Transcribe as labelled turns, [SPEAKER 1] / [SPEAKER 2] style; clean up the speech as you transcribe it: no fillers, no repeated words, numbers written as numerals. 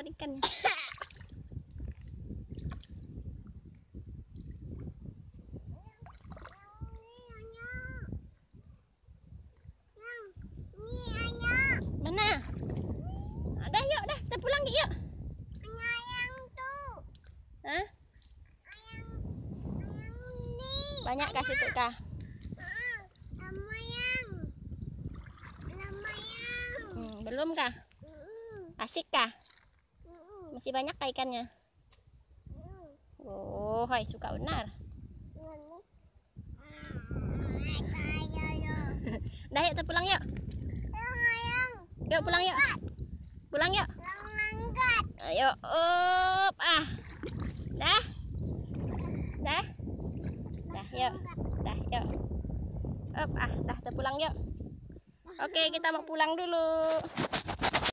[SPEAKER 1] dapat ikannya. Mana? Ada yuk, dah kita pulang yuk. Hah? Banyak kah situ kah? Belum kah? Asik kah? Masih banyak kah ikannya? Oh, hai suka benar. Dah yuk kita pulang yuk. Yuk pulang yuk. Pulang yuk. Ayo up Dah. Dah. Dah yuk. Dah yuk. Up dah kita pulang yuk. Oke, kita mau pulang dulu.